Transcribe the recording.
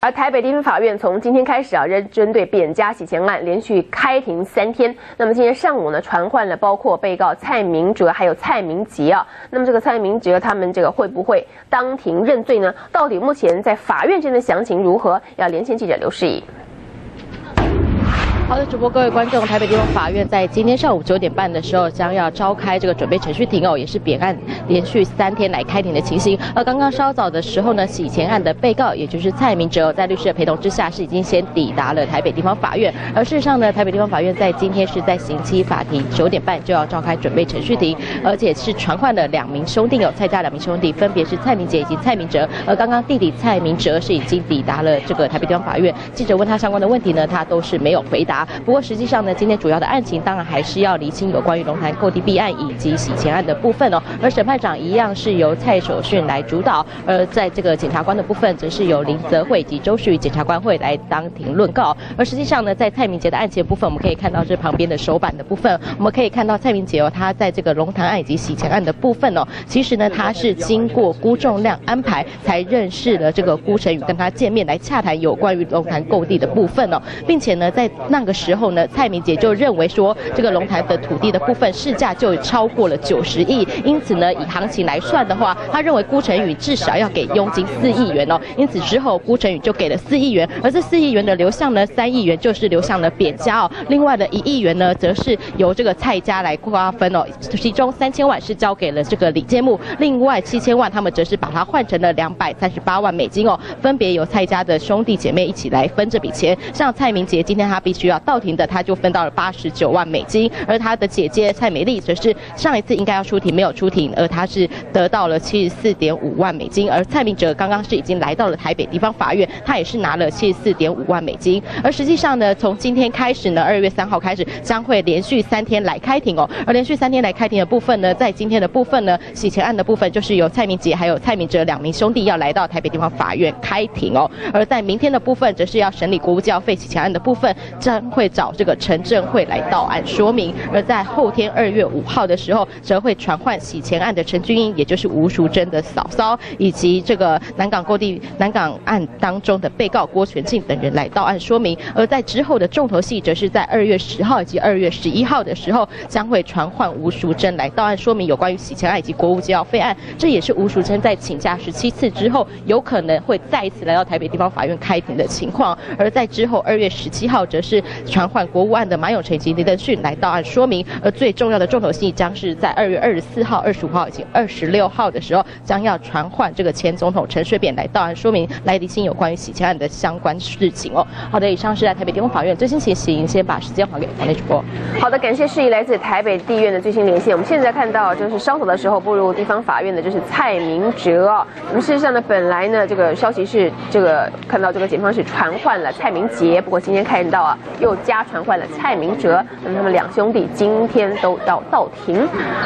而台北地方法院从今天开始仍针对扁家洗钱案连续开庭3天。那么今天上午呢，传唤了包括被告蔡明哲还有蔡明杰啊。那么这个蔡明哲他们会不会当庭认罪呢？到底目前在法院间的详情如何？要连线记者刘世怡。 好的，主播各位观众，台北地方法院在今天上午9点半的时候将要召开这个准备程序庭哦，也是扁案连续3天来开庭的情形。而刚刚稍早的时候呢，洗钱案的被告也就是蔡明哲，在律师的陪同之下，是已经先抵达了台北地方法院。而事实上呢，台北地方法院在今天是在刑期法庭9点半就要召开准备程序庭，而且是传唤了2名兄弟哦，蔡家2名兄弟，分别是蔡明杰以及蔡明哲。而刚刚弟弟蔡明哲是已经抵达了这个台北地方法院，记者问他相关的问题呢，他都是没有回答。 不过实际上呢，今天主要的案情当然还是要厘清有关于龙潭购地弊案以及洗钱案的部分哦。而审判长一样是由蔡守训来主导，而在这个检察官的部分，则是由林泽惠及周旭检察官会来当庭论告。而实际上呢，在蔡明杰的案情部分，我们可以看到这旁边的手板的部分，我们可以看到蔡明杰哦，他在这个龙潭案以及洗钱案的部分哦，其实呢，他是经过辜仲亮安排才认识了这个辜成宇，跟他见面来洽谈有关于龙潭购地的部分哦，并且呢，在那个时候呢，蔡明杰就认为说，这个龙潭的土地的部分市价就超过了90亿，因此呢，以行情来算的话，他认为辜成宇至少要给佣金4亿元哦，因此之后辜成宇就给了4亿元，而这4亿元的流向呢，3亿元就是流向了扁家哦，另外的1亿元呢，则是由这个蔡家来瓜分哦，其中3000万是交给了这个李建木，另外7000万他们则是把它换成了238万美金哦，分别由蔡家的兄弟姐妹一起来分这笔钱，像蔡明杰今天他必须要到庭的，他就分到了89万美金，而他的姐姐蔡美丽则是上一次应该要出庭没有出庭，而他是得到了74.5万美金，而蔡明哲刚刚是已经来到了台北地方法院，他也是拿了74.5万美金，而实际上呢，从今天开始呢，2月3号开始将会连续3天来开庭哦，而连续3天来开庭的部分呢，在今天的部分呢，洗钱案的部分就是由蔡明杰还有蔡明哲2名兄弟要来到台北地方法院开庭哦，而在明天的部分则是要审理国务教费洗钱案的部分，将会找这个陈正会来到案说明，而在后天2月5号的时候，则会传唤洗钱案的陈君英，也就是吴淑珍的嫂嫂，以及这个南港案当中的被告郭全庆等人来到案说明。而在之后的重头戏，则是在2月10号以及2月11号的时候，将会传唤吴淑珍来到案说明有关于洗钱案以及国务教费案。这也是吴淑珍在请假17次之后，有可能会再一次来到台北地方法院开庭的情况。而在之后2月17号，则是传唤国务案的马永成以及林登逊来到案说明，而最重要的重头戏将是在2月24号、25号以及26号的时候，将要传唤这个前总统陈水扁来到案说明，来厘清有关于洗钱案的相关事情哦。好的，以上是在台北地方法院最新情形，先把时间还给黄内主播。 好的，感谢世怡来自台北地院的最新连线。我们现在看到就是稍早的时候步入地方法院的就是蔡明哲哦。那么事实上呢，本来呢这个消息是看到这个检方是传唤了蔡明杰，不过今天看到又加传唤了蔡明哲，那么他们2兄弟今天都要到庭。